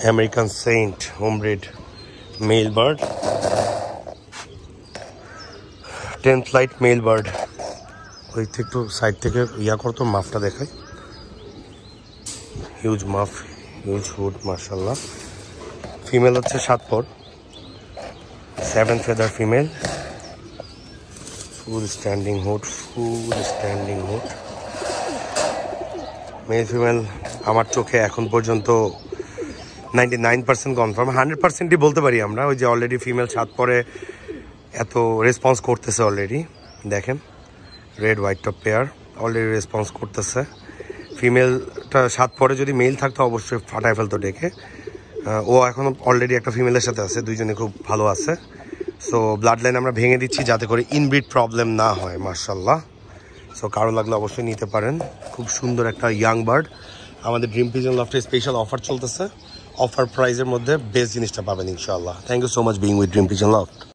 American Saint homebred male bird, 10th flight male bird. ওই একটু side থেকে ইয়া করতো, মাফটা দেখাই। হিউজ মাফ, হিউজ হুড, মার্শাল্লাহ। ফিমেল হচ্ছে 7 পর, 7 feather female, full standing hood, male female আমার চোখে এখন পর্যন্ত 99% কনফার্ম, 100%ই বলতে পারি আমরা। ওই যে অলরেডি ফিমেল 7 পরে এত রেসপন্স করতেছে অলরেডি, দেখেন red white top pair already response করতেছে। ফিমেলটা 7 পরে যদি মেল থাকতো অবশ্যই ফাটায় ফেলতো ডেকে। ও এখন অলরেডি একটা ফিমেলের সাথে আছে, দুইজনে খুব ভালো আছে। সো ব্লাড লাইন আমরা ভেঙে দিচ্ছি যাতে করে ইনব্রিড প্রবলেম না হয়, মার্শাল্লাহ। সো কারো লাগলে অবশ্যই নিতে পারেন। খুব সুন্দর একটা ইয়াং বার্ড। আমাদের ড্রিম পিজন লফটে স্পেশাল অফার চলতেছে, অফার প্রাইজের মধ্যে বেস্ট জিনিসটা পাবেন ইনশাআল্লাহ। Thank you so much being with dream pigeon loft.